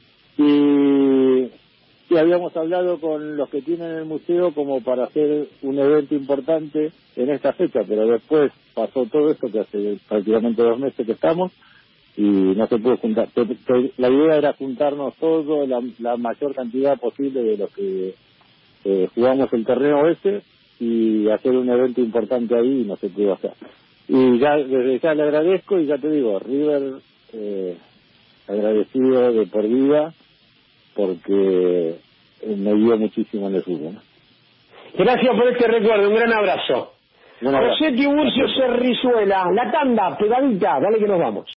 Y habíamos hablado con los que tienen el museo como para hacer un evento importante en esta fecha, pero después pasó todo esto, que hace prácticamente 2 meses que estamos, y no se pudo juntar. La idea era juntarnos todos, la mayor cantidad posible de los que jugamos el torneo ese, y hacer un evento importante ahí, y no se pudo hacer. Y ya desde ya le agradezco, y ya te digo, River agradecido de por vida, porque me dio muchísimo en el fútbol. Gracias por este recuerdo, un gran abrazo. José Tiburcio Cerrizuela, la tanda, pegadita, dale que nos vamos.